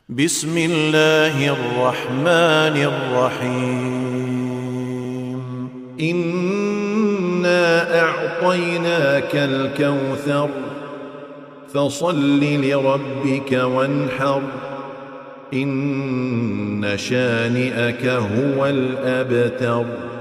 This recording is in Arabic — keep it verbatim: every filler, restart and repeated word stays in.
بسم الله الرحمن الرحيم إنا أعطيناك الكوثر فصل لربك وانحر إن شانئك هو الأبتر.